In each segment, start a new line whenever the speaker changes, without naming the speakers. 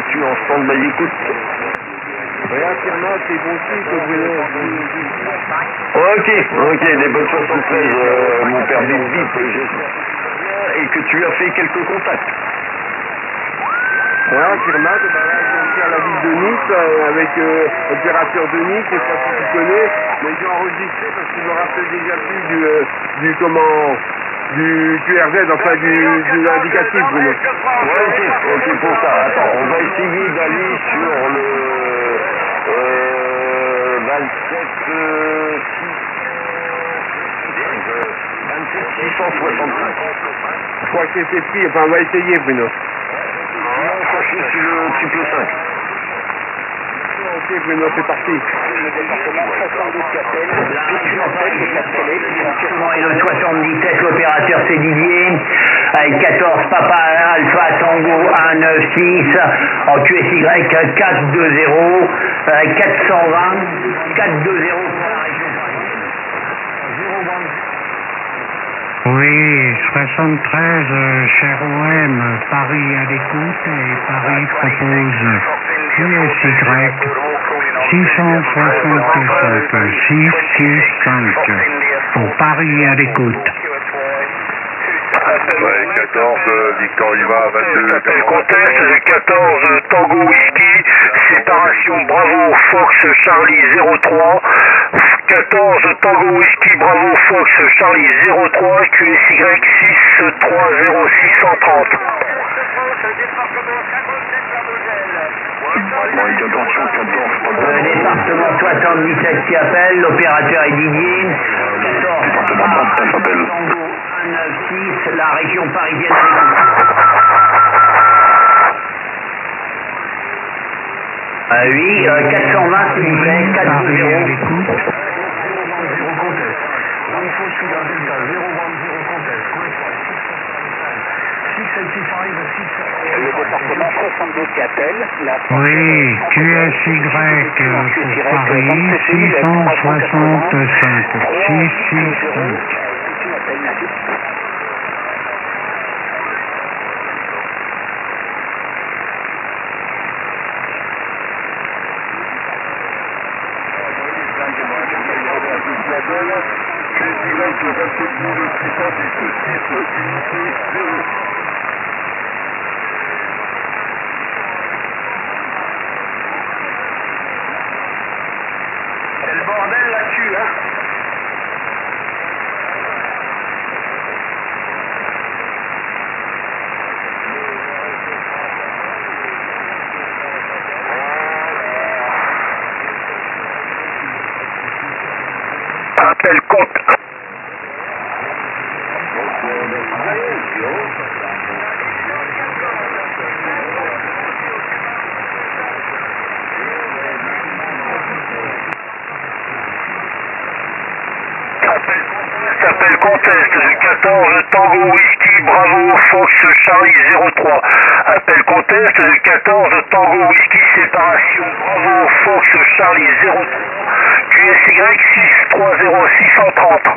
tu en stand-by écoute.
Regarde, Firma, c'est bon cycle, Bruno.
Ok, les bonnes surprises, mon père Bip Bip, et que tu as fait quelques contacts.
Ouais, Firma, c'est pas là, j'ai aussi à la ville de Nice, avec l'opérateur de Nice, je sais pas si tu connais, mais j'ai enregistré parce qu'il me rappelle déjà plus du QRZ, enfin du indicatif, Bruno.
Ouais, ok, pour ça. Attends, on va essayer d'aller sur le 27 665.
Je crois que c'est pris, enfin on va essayer, Bruno.
Non, ça c'est sur le triple 5.
Ok, Bruno, c'est parti.
Le le 77, l'opérateur c'est Didier, avec 14 Papa Alpha Tango 196, en QSY 420, 420, 420 pour la région parisienne.
Oui, 73, cher OM, Paris à l'écoute et Paris propose QSY 665 665 pour Paris à l'écoute.
Ouais, 14, Victor Lima, 22. Appel contest, 14, Tango Whisky, séparation Bravo Fox Charlie 03. 14, Tango Whisky, Bravo Fox Charlie 03, QSY 630630.
Attention, 14.
Département 77 qui appelle, l'opérateur est Didier, 14
Département 39 appelle.
Tango 196, la région parisienne à l'écoute. Oui, 420 s'il vous plaît, 420. Le département 62 qui appelle.
Oui, QSY pour Paris 665 665.
C'est le bordel là-dessus, hein.
Appel compte. Appel contest, 14, Tango Whisky, Bravo Fox Charlie 03. Appel contest, 14, Tango Whisky, séparation Bravo Fox Charlie 03. QSY 630630.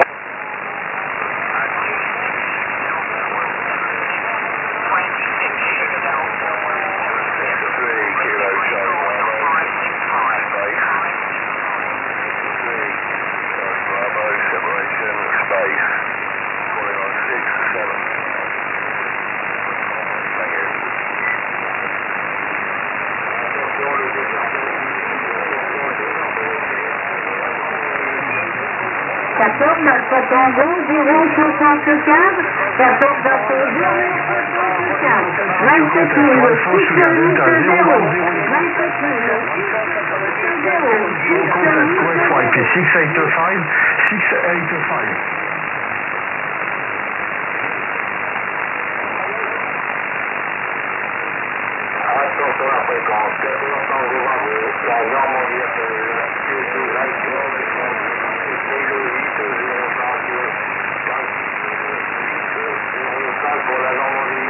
Alpha Tango 075, 14 Alpha 075, 27 680,
685, 685.
Attention à la fréquence, 14 Tango Bravo, la Normandie pour la Normandie.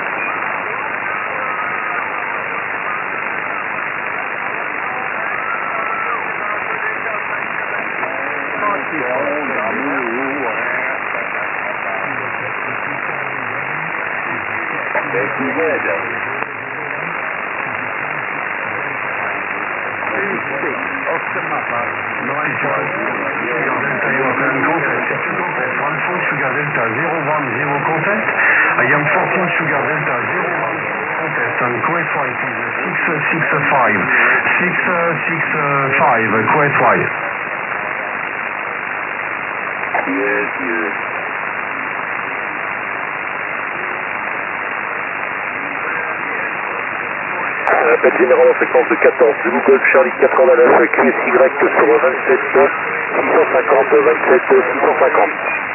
Sugar Delta 010 contest. I am 14 Sugar Delta 01 contest and quest white is 665. 665 quest white.
Yes, yes. Appel général en fréquence de 14, Zulu Golf Charlie 89, QSY sur 27 650, 27 650.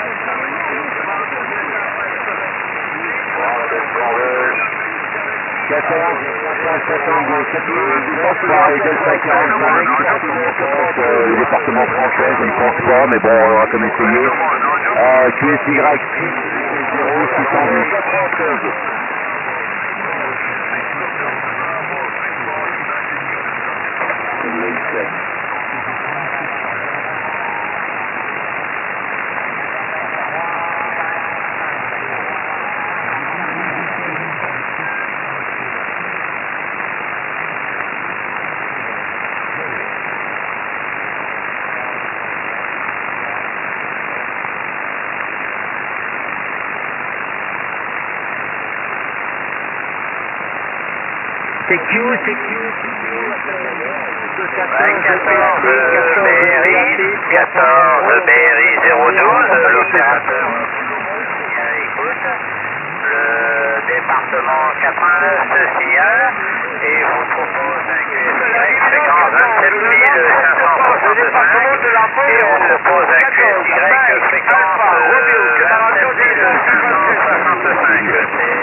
Le département français, je ne pense pas, mais bon, on va comme essayer. QSY 0 610.
C'est Q. 14 BRI 012, l'opérateur écoute, le département 89 se signale et vous propose un QSY fréquence 27 565 et on propose un QSY fréquence 27 565.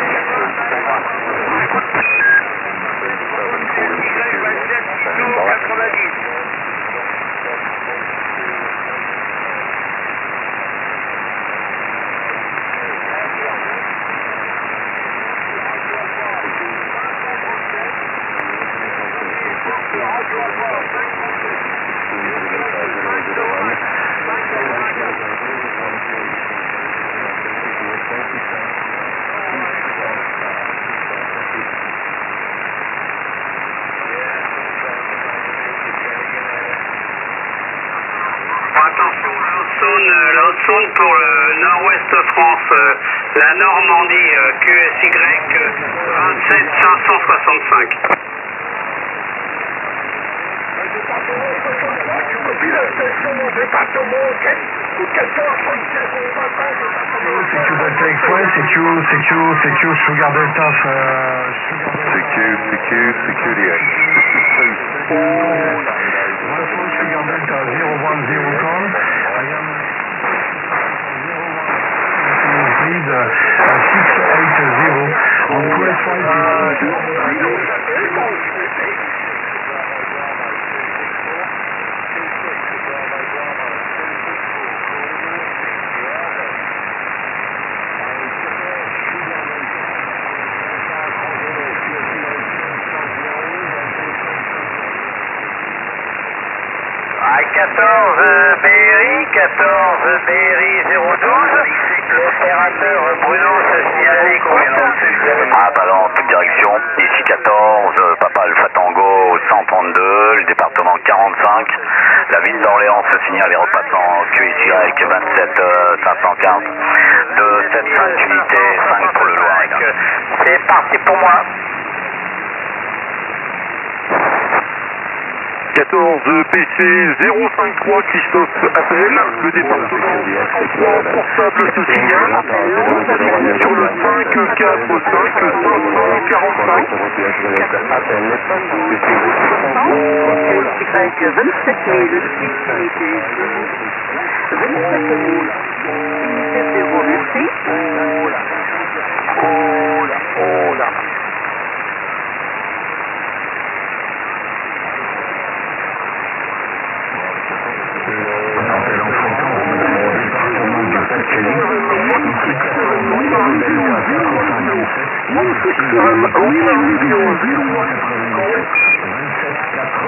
L'autre pour le nord-ouest France, la Normandie, QSY 27 565.
CQ Sugar Delta.
CQ direct.
Sugar Delta 010 call. Lead 680 on quest
À 14 BRI 012, l'opérateur Bruno se signale écoute.
Ah bah dans toute direction, ici 14, Papa Alpha Tango 132, le département 45, la ville d'Orléans se signale les repassants QSY 27 515, de 7-5 unités, 5 pour le Loiret.
C'est parti pour moi.
14 PC 053 Christophe appelle, le département 103 portable se signale sur le 545 545.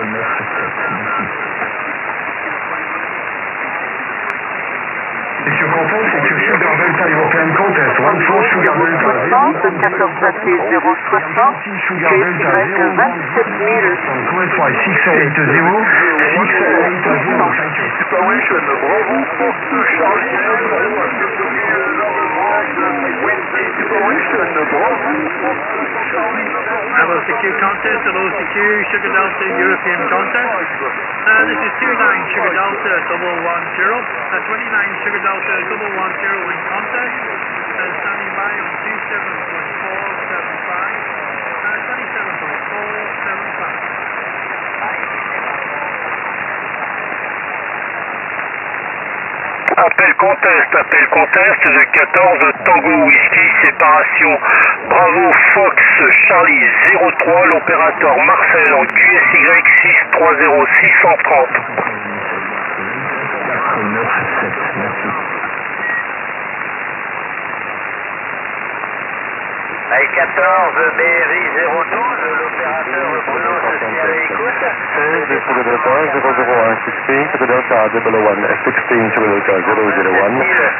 Et contest, c'est que Sugar Delta European Contest, 14 Sugar Delta
14 papier 060,
Sugar Delta
27 000.
QSY 680, 680, thank you.
Preparation, bravo, Fox Charlie 0.
Bravo CQ contest, hello CQ, Sugar Delta European contest. This is 29 Sugar Delta 010, 29 Sugar Delta 010 in contest, standing by on 27.475, 27.475.
Appel contest de 14 Tango Whisky, séparation Bravo Fox Charlie 03, l'opérateur Marcel en QSY 630 630.
14 BRI 012, l'opérateur Bruno se tient à l'écoute.
16 Sugar Delta 001, 16 Sugar Delta 001, 16 Sugar Delta 001.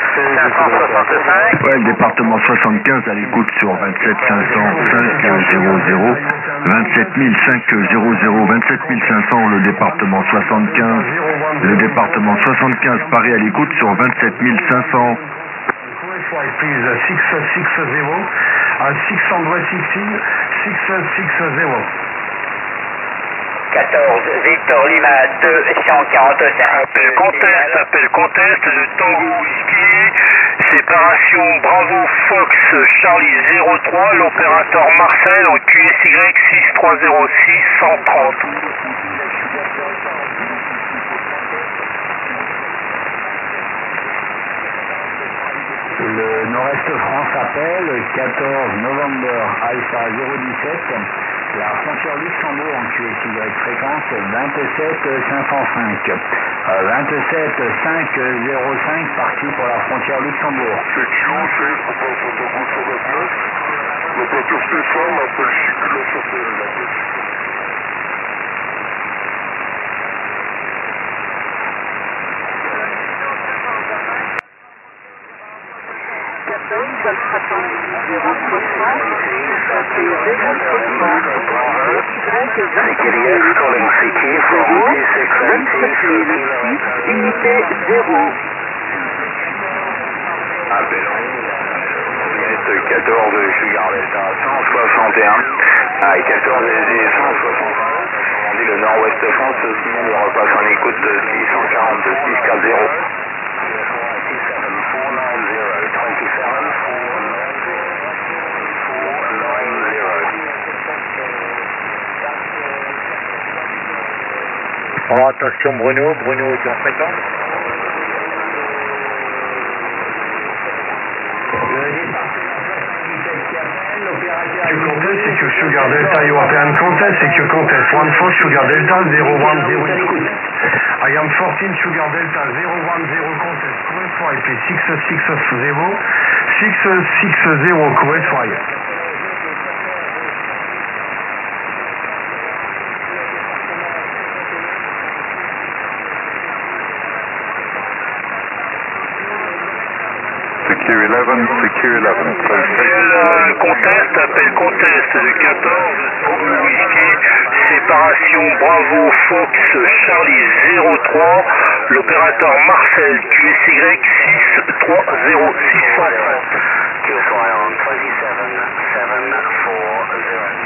565.
Ouais, le département 75 à l'écoute sur 27 500 500, 27 500, 27 500 le département 75, le département 75 Paris à l'écoute sur 27 500.
Please, 660, 616, 660.
14 Victor Lima 245.
Appel contest de Tango Whisky, séparation Bravo Fox Charlie 03, l'opérateur Marcel en QSY 630 630.
Le Nord-Est France appelle 14 November Alpha 017, la frontière Luxembourg en QSY fréquence 27 505. 27 505 parti pour la frontière Luxembourg.
C'est Kilo, c'est propulsion Tango 129. L'opérateur Stéphane appelle Chicula sur
Unité 0.
Appel 14 Sugar Delta 161 avec 14 LG 161. On dit le Nord-Ouest France, sinon il repasse en écoute 640 640.
Oh, attention Bruno est en fréquence.
Le contest, c'est que Sugar Delta European Contest, c'est que contest 14 Sugar Delta 010 écoute. I am 14 Sugar Delta 010 contest, QSY IP 660 660 QSY.
Secure 11, Secure 11.
Appel contest de 14 Tango Whisky, séparation Bravo Fox Charlie 03, l'opérateur Marcel QSY 630 630.
QSY on 27740.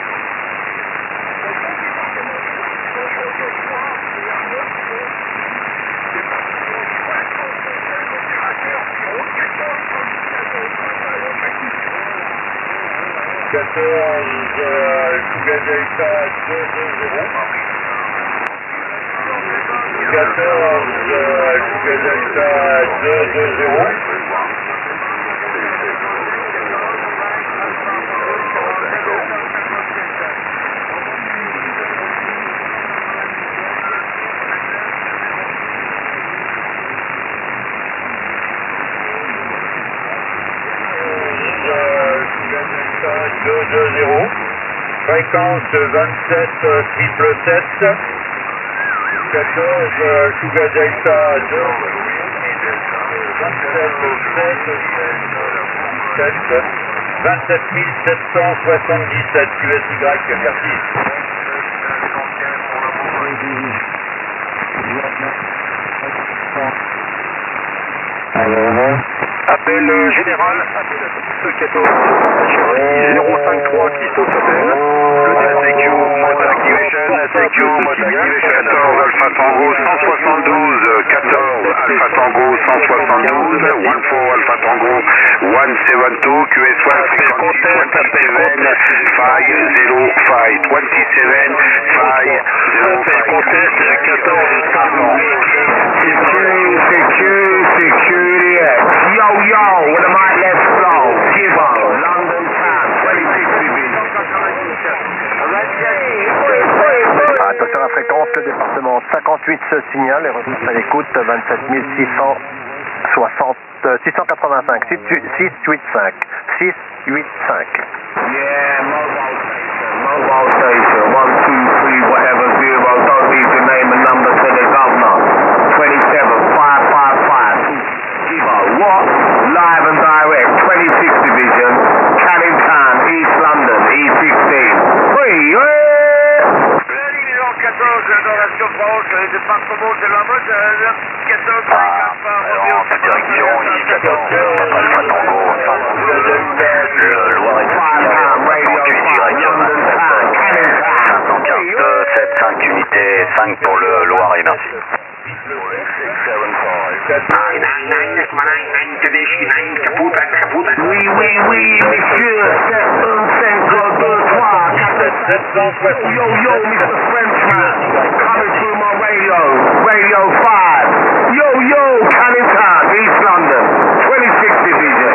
Sugar Delta 220. 14 Sugar Delta 220. Fréquence 27 777, 14 Sugar Delta 2.
27 777 QSY, merci.
Appel général, 14 Charlie 053 qui saute appel. SQ mode activation, SQ mode activation. 14 Alpha Tango 172, 14 Alpha Tango 172, 14 Alpha Tango 172, QS1 frequency 27 505, 27 505. Contest 14
Security X. Yo, with a mic, let's flow. Give on. London Town, 26 Division.
Attention à la fréquence, le département 58 se signale et retrouve à l'écoute 27 685, 685, 685.
Yeah, mobile station, 1, 2, 3, whatever, 0, don't need to name a number to the governor. 27 555. What? Live and direct, 26 Division, Canning Town, East London, E16. Free,
La division 14 dans la surface, le département de la Moselle, 14
en cette direction, ici 14 Alpha Tango, le Loiret 75 unités, 5 pour le Loiret, merci.
Oui, monsieur, 7 Yo, Mr. Frenchman, coming through my radio 5. Yo, Canning Town, East London, 26 Division.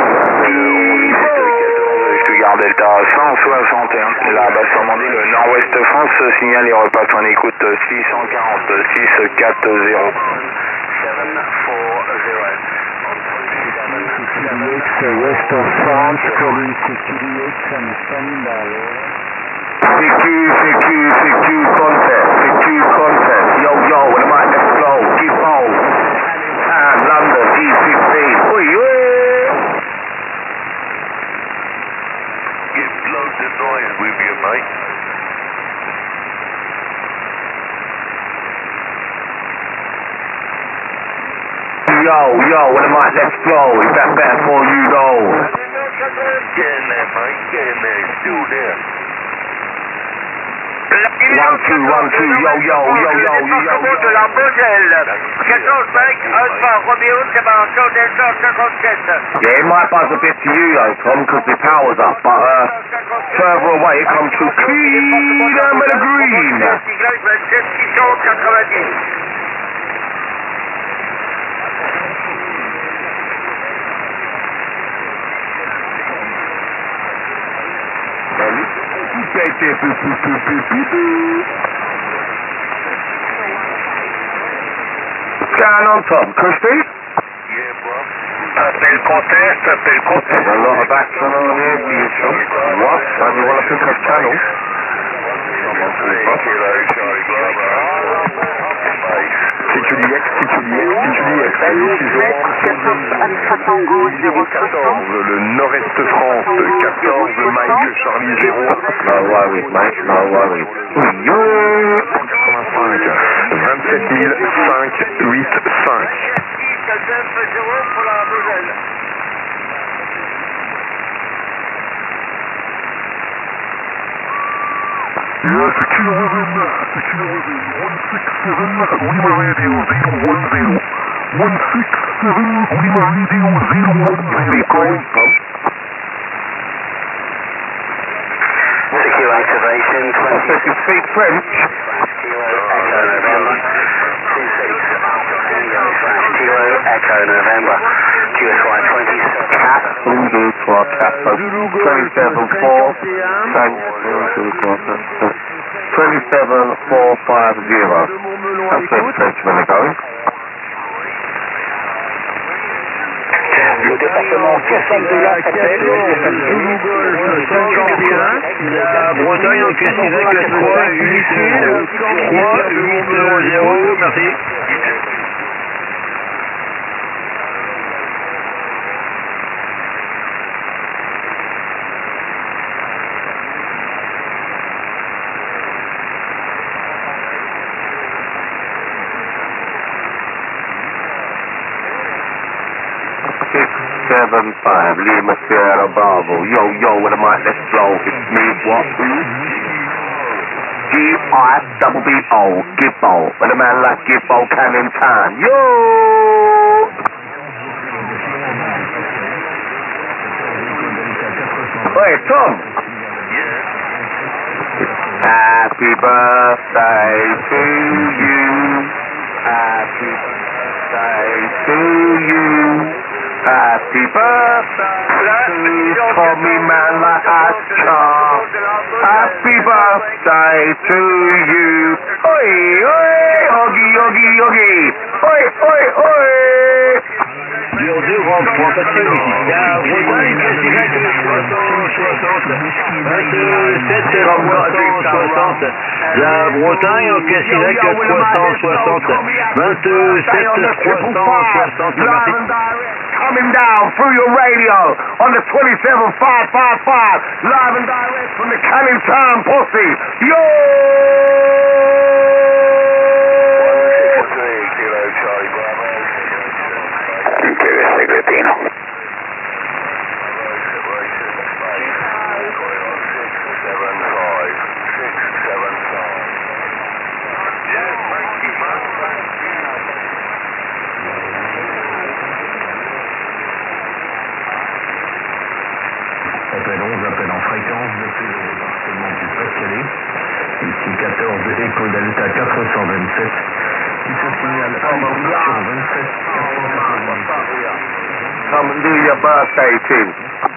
Stuttgart Delta 161, la basse Normandie, le Nord-Ouest France, signale et repasse en écoute 640, 640.
West of France, calling CQDX and standby. CQ contest. Yo, with a mic, let's go. Keep on. Canning Town, London, E16. Oi.
Get loads of noise with you, mate.
Yo, with a mic, let's go. Is that better for you, though?
Get in there, mate. Get in there. It's still there.
1, 2, yo.
Département de la Moselle, 14 Alpha Romeo, séparation Delta 57.
Yeah, it might buzz a bit to you, though, Tom, because the power's up, but further away it comes through clean and the green.
27 690.
What's going on, Tom? Crispy?
Yeah, bro. Appel contest.
There's a lot of action on here for you, Tom. What? Don't you want to pick up channel?
Le Nord-Est France, 14 Mike Charlie 0.
No worries, mate, no worries.
27 585.
Pour la Moselle.
Secure activation, 20. You speak French?
Echo November, QSY 27.
Cap, Zulu to our cap, 27-4, thanks, 27-450. That's where the Frenchmen are going.
Le département 62 là s'appelle
Zulu Golf 51, la Bretagne en QSY 3, unité 3, 800, merci.
775, Lima Sierra Bravo. Yo, with a mic, let's blow. It's me, what? G-I-double-B-O, Gibbo. With a man like Gibbo, Cannon Town. Yo! Hey, Tom. Happy birthday to you. Happy birthday to you. Happy birthday to Tommy Man like Ashtar. Happy birthday to you. Oi, oi, Oggy, Oggy, Oggy. Oi, oi, oi.
Dur 2 rentre pour passer ici. Il y a Bretagne qui est direct de 60, 27 360. La Bretagne en caisse direct 360. 27 360. Merci.
Coming down through your radio on the 27555, live and direct from the Canning Town posse. Yo! Secretino.
Appel 11, appel en fréquence depuis le département du Pas-de-Calais. Ici 14 Echo Delta 427 qui se signale à sur 27 488.
Come and do your birthday thing.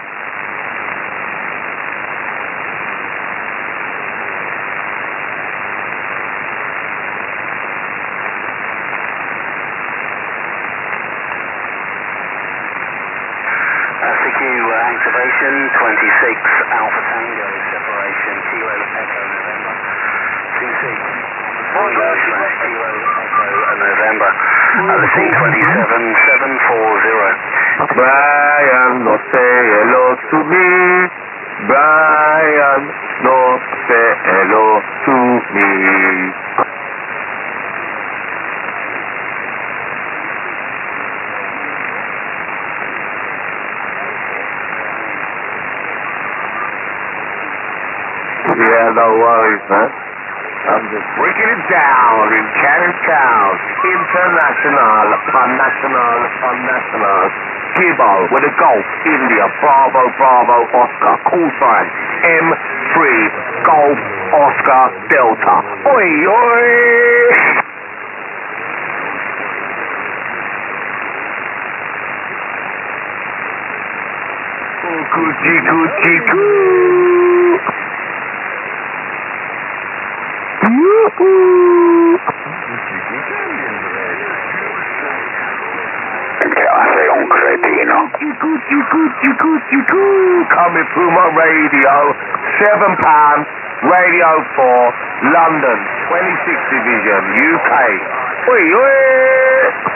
CQ activation 26 Alpha Tango separation Kilo Echo November 26 Kilo Echo November the C27 740.
Brian, no say hello to me. Brian, no say hello to me. Yeah, no worries, man. I'm just breaking it down in Canning Town. International, national. Gibbo with a Golf, India, Bravo, Oscar, call sign, M3, Golf, Oscar, Delta. Oi, oi! Oh, Gucci, goo.
Hace un cretino.
Coming through my radio, £7, Radio 4, London, 26 Division, UK. Oi, oi!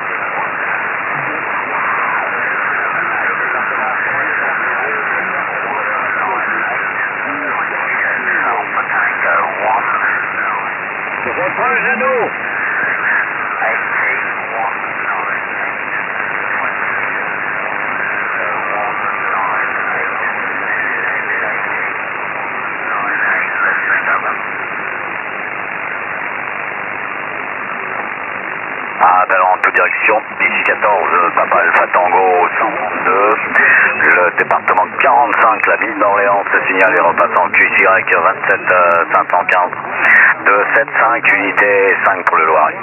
Appel en toute direction, ici 14, Papa Alpha Tango 102, le département 45, la ville d'Orléans se signale et repasse en QY 27 515, 275, unité 5 pour le Loiret.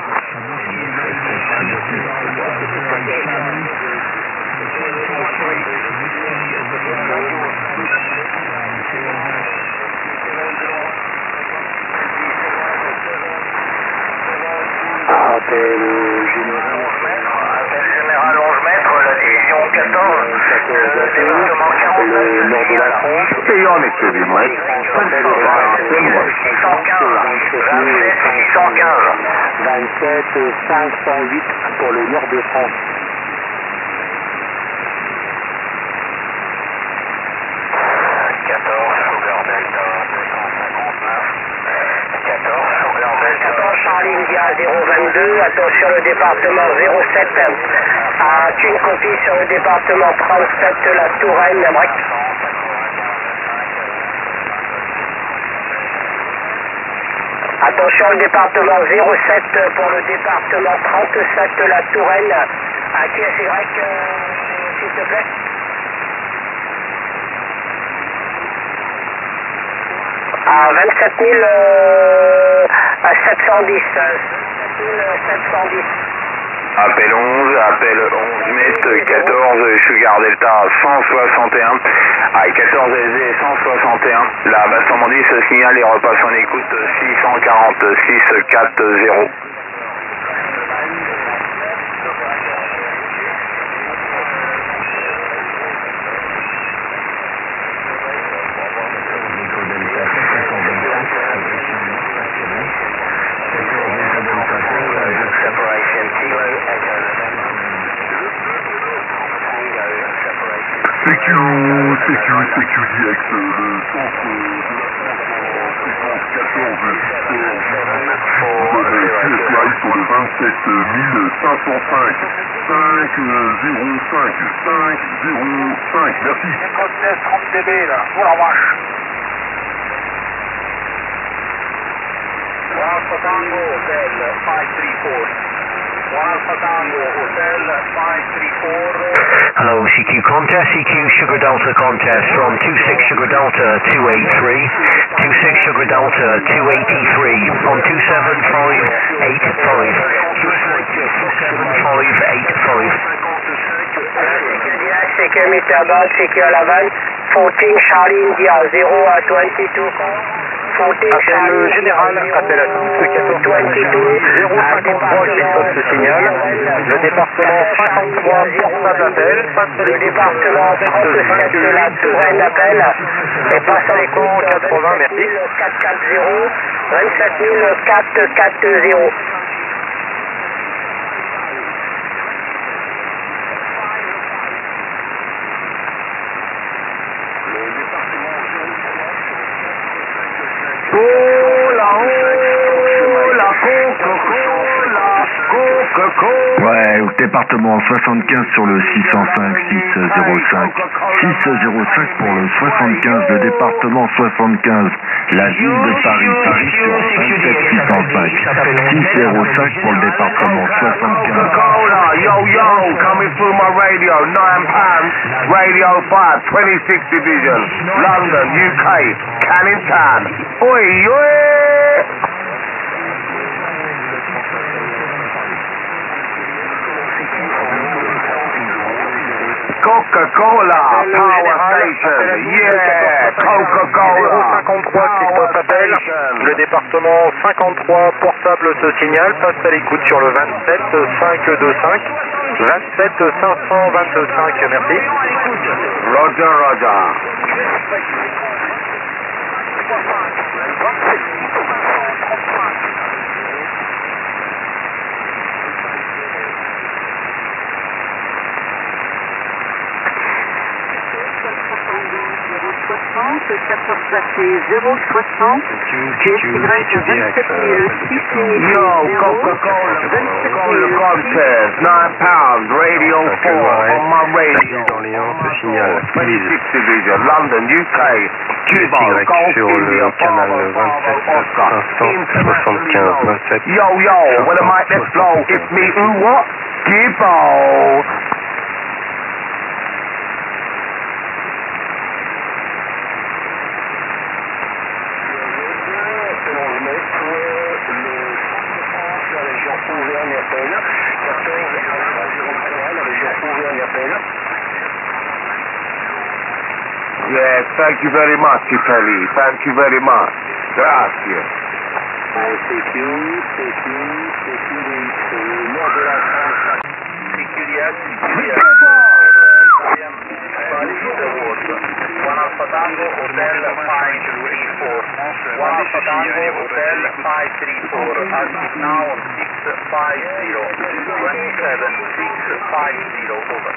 Appel général 11 mètres, la division 14, le département 40, le nord de la France. Stay on it, baby, Mike.
27 508 pour le nord de France. Charlie India 022, attention le département 07,
As-tu une copie sur le département 37 de la Touraine, Lambrec? Attention, le département 07 pour le département 37 de la Touraine. À QSY, s'il te plaît. À 27 710. 710.
Appel 11 mètres 14, Sugar Delta 161, à 14 LZ 161, la basse Normandie se signale et repasse en écoute 646 40.
CQDX, le centre de QSI sur le 27 505 505 505, merci.
30 dB là, oh la vache. Alpha Tango Hotel 534. Alpha Tango Hotel 534.
Hello, CQ contest, CQ Sugar Delta contest from 26 Sugar Delta 283, 26 Sugar Delta 283 on 27585. 27585.
CQ meter ball, CQ à la vanne, 14 Charlie India, 0 à 22.
Appel général, appel à tous, 14 053 se signale. Le département 53 portable appel, passe
le département 37 de la Touraine appel et passe à l'écoute
80, merci.
440 27 440.
Ouais, au département 75 sur le 605 605. 605 pour le 75, le département 75, la ville de Paris, Paris sur 27 605. 605 pour le département 75.
Yo, coming through my radio, 9 pounds, radio 5, 26 Division, London, UK, Canning Town. Oi, oi! Coca-Cola Power Station, yeah, Coca-Cola.
53 Christophe appel, le département 53 portable se signale, passe à l'écoute sur le 27 525, 27 525, merci.
Roger, Roger.
placé 060, QSY 27006
Yo, Coca-Cola, Coca-Cola contest, 9 pounds, radio 4 on my radio.
D'Orléans se signale,
26 Division, London, UK, Cuba, Golf,
sur
India,
le canal 27 575 27.
Yo, when the mic let's blow, it's me, who what? Gibbo. Yes, thank you very much, Italy. Thank you very much. Gracias.
One Alpha Tango Hotel 534. One Alpha Tango Hotel 534. Altitude now 650. 27650 over.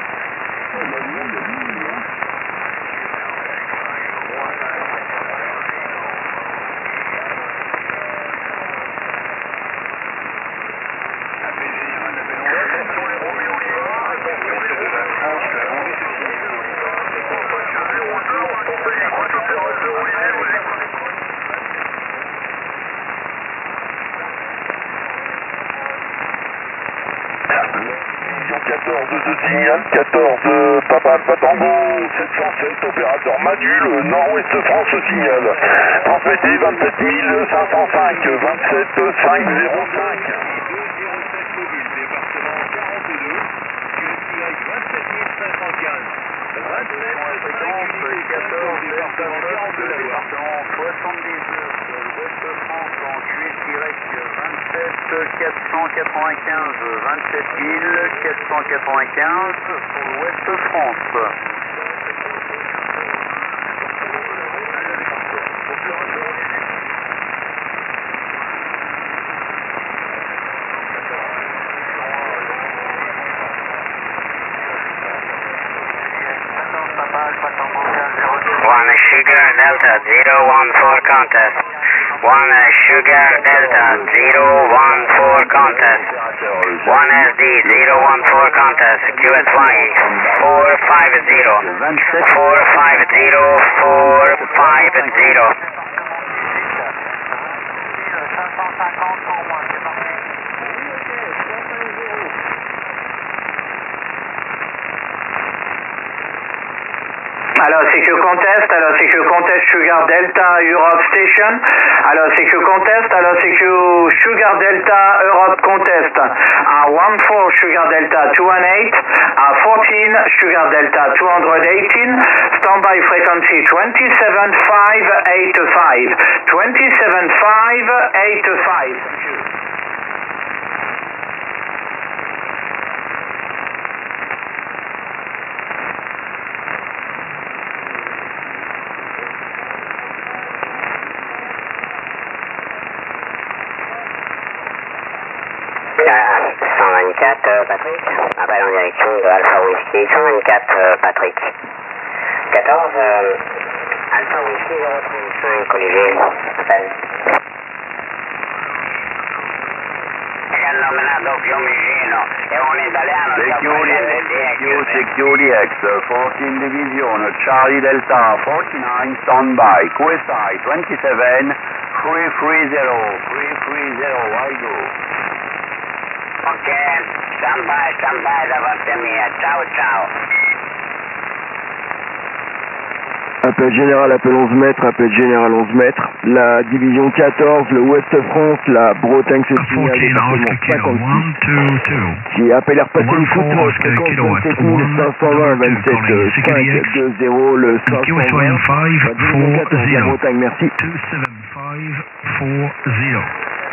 signal 14 Papa Alpha Tango 707 opérateur Madule Nord-Ouest France au signal. Transmettez 27 505 27 505.
One Sugar Delta 014 contest. One Sugar Delta 014 contest. One SD 014 contest. QSY 450. 450.
Alors, CQ Contest, Sugar Delta Europe Station. Alors, CQ Contest, Sugar Delta Europe Contest. 14 Sugar Delta 218, 14 Sugar Delta 218, standby frequency 27585. 27585.
Patrick, appel en direction de Alpha Whiskey 124 Patrick. 14 Alpha Whiskey 035 Olivier, appel.
CQDX 14 Division Charlie Delta 49 standby QSI 27 330 I go.
Ok, stand by davanti a mia, ciao ciao.
Appel général, appel 11 mètres, appel général 11 mètres. La division 14, le Ouest France, la Bretagne se signale département 56. Qui appelle Air Patel écoute, fréquence 27 520, 27 520, le 520. La Bretagne, merci.
27540.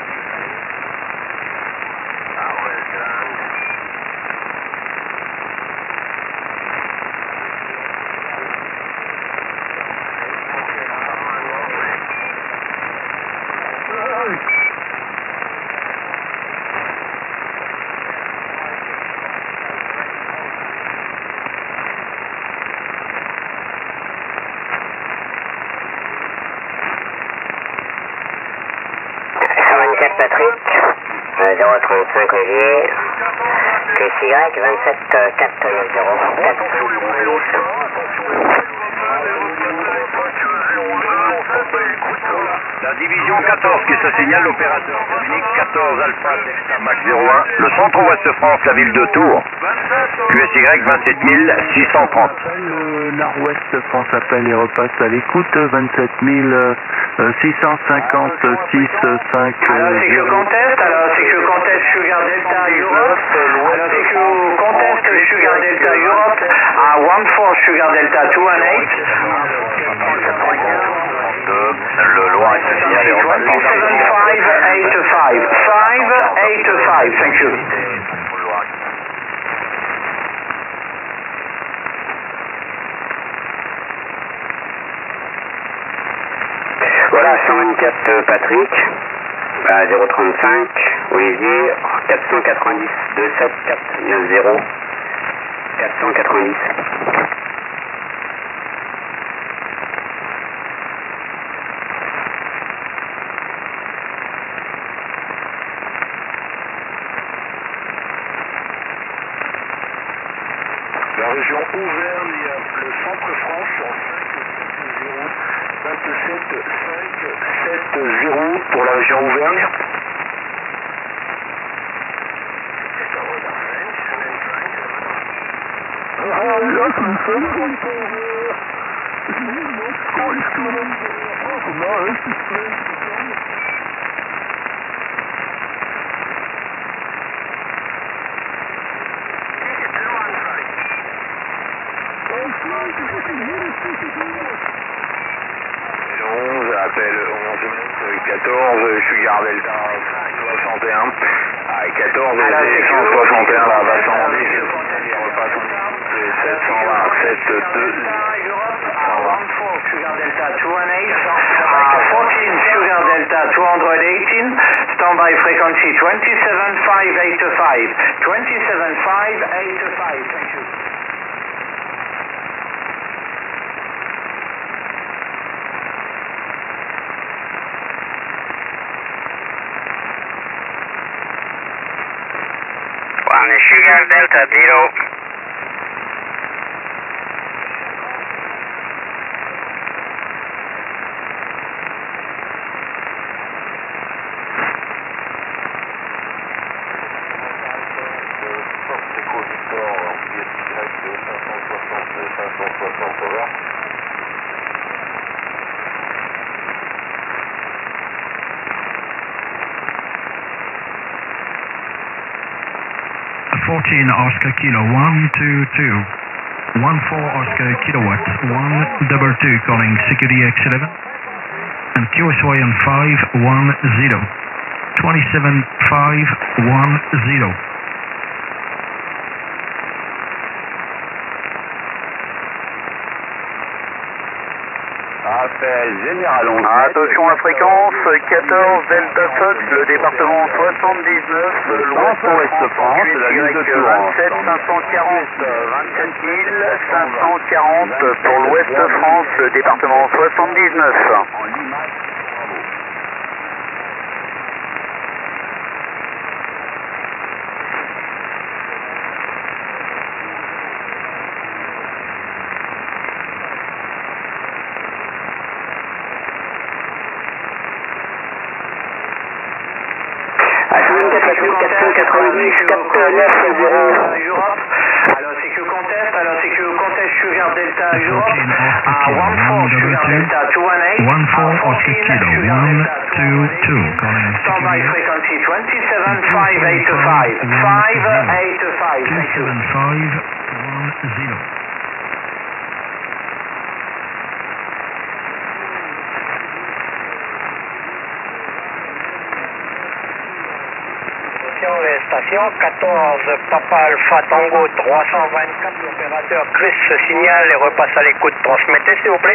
Patrick, 035 Olivier, QSY 27
La division 14 qui se signale l'opérateur Dominique 14 Alpha Delta Max 01, le centre-ouest France, la ville de Tours. QSY 27 630.
Le nord-ouest France appelle et repasse à l'écoute 27 656 5.
Alors, CQ Contest, Sugar Delta Europe. Alors, CQ Contest, Sugar Delta Europe. 14 Sugar Delta 218.
Le Loire se signale et repasse
585, thank you.
Voilà, 124 Patrick, 035 Olivier, 490 27 490 490.
La région Auvergne, le centre France sur 570 570 pour la région Auvergne. Appel 11 14, Sugar Delta 561. Ah, 14, 161, là, va s'en aller. Il repasse en 720, 72.
Sugar Delta 218, 14 Sugar Delta 218, standby frequency 27585, 27585, thank you.
Sugar Delta 0.
Oscar Kilo 122, 14 Oscar Kilowatt 122 calling Security X11 and QSY on 510, 27510.
Appel général 11. Attention à fréquence 14 Delta Fox, le département 79, l'ouest France, la ligne de tour 27 540, 27 540 pour l'ouest France, le département 79.
Alors c'est que contest Sugar Delta Europe, 14 Sugar Delta 218,
14 Oscar Kilo 122 calling
standby frequency 27585, 585,
27510.
Station 14 Papa Alpha Tango 324, l'opérateur Chris signale et repasse à l'écoute. Transmettez s'il vous plaît.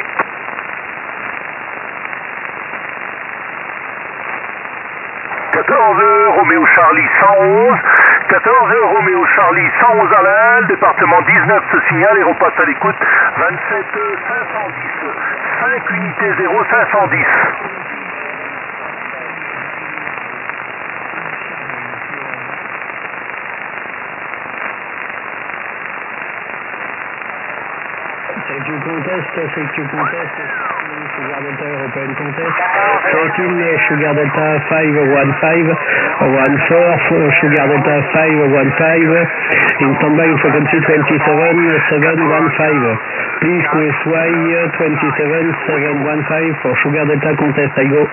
Roméo Charlie 111, 14 Roméo Charlie 111 Alain, département 19 se signale et repasse à l'écoute. 27 510, 5 unités 0 510.
Sugar Delta European Contest, 14 Sugar Delta 515, 14 Sugar Delta 515, in standby frequency 27715. Please QSY 27715 for Sugar Delta Contest, I go.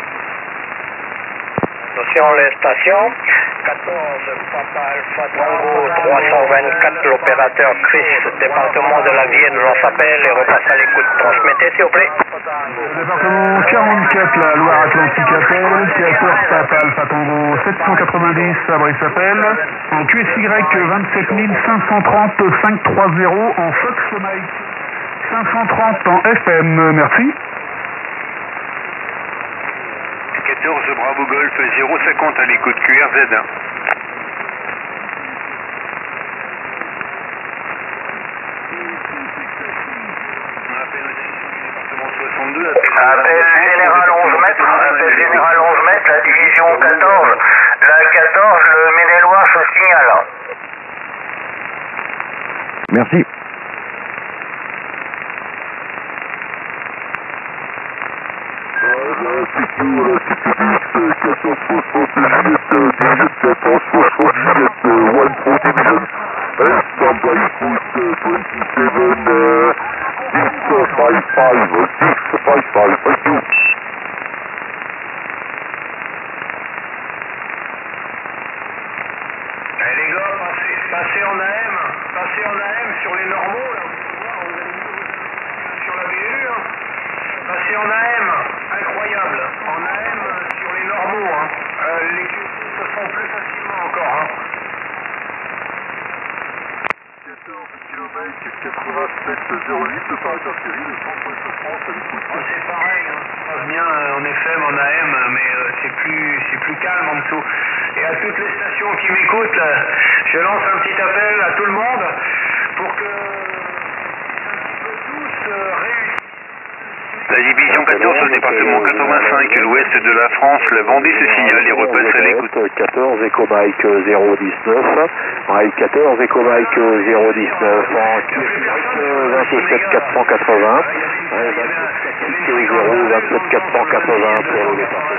Attention les stations, 14 Papa Alpha Tango 324, l'opérateur Chris, département de la Vienne, lance appel et repasse à l'écoute. Transmettez s'il vous plaît.
Département 44, la Loire-Atlantique appelle, 14 Papa Alpha Tango 790, Fabrice appelle, en QSY 27 530 530 en Fox Mike, 530 en FM, merci.
14 Bravo Golf 050 à l'écoute QRZ.
Appel général 11 mètres, appel général 11 mètres, la division 14. La 14, le Ménélois se signale.
Merci.
les gars, passez en AM. Passez en AM sur les normaux, là. Sur la BLU, hein. Passez en AM. Incroyable. En AM sur les normaux, hein. Les QC se font plus facilement encore, hein.
8708, opérateur Cyril, le centre de France, à l'écoute.
C'est pareil, hein. Ça passe bien en FM, en AM, mais c'est plus calme en dessous. Et à toutes les stations qui m'écoutent, je lance un petit appel à tout le monde pour que tous réussissent.
La division 14 sur le département 85, l'ouest de la France, le Vendée se signale et repasse à l'écoute.
14 Echo Mike 019, Mike 14 Echo Mike 019 en 27 480, 27 480 pour le département.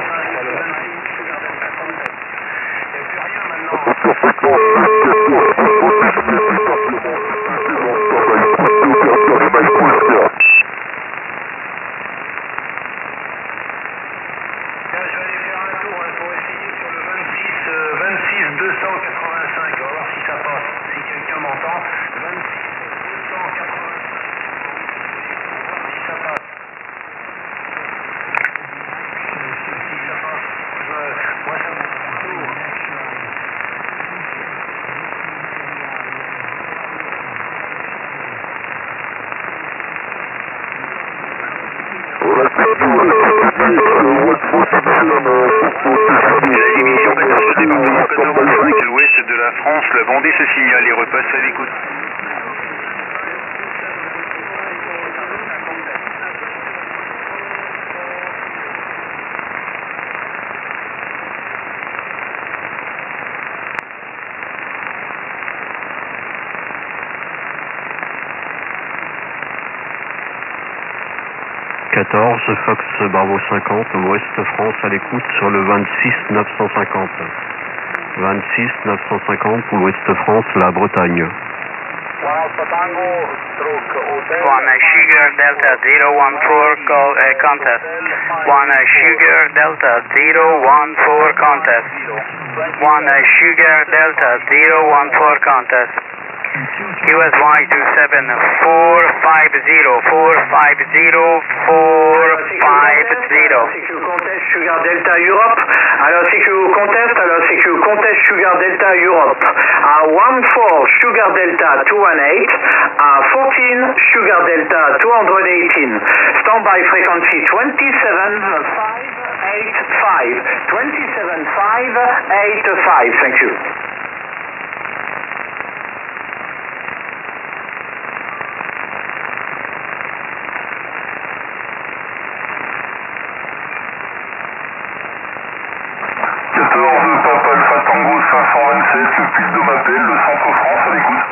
La division 14 sur le département 85, l'ouest de la France, le Vendée se signale et repasse à l'écoute.
Fox Bravo 50, Ouest France à l'écoute sur le 26 950. 26 950 pour l'Ouest France, la Bretagne.
One Sugar Delta 014 contest. One Sugar Delta 014 contest. One Sugar Delta 014 contest. QSY 27 450 450 450.
Contest Sugar Delta Europe. Alors CQ contest, Sugar Delta Europe. 14 Sugar Delta 218, 14 Sugar Delta 218. Standby frequency 27585. 27585. Thank you.
Papa Alpha Tango 527, piste de m'appel, le centre France à l'écoute.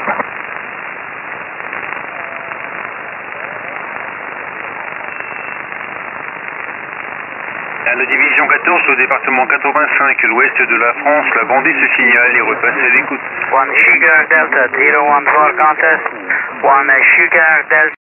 La division 14 au département 85, l'ouest de la France, la Vendée se signale et repasse à l'écoute.
One Sugar Delta 014 contest. One Sugar Delta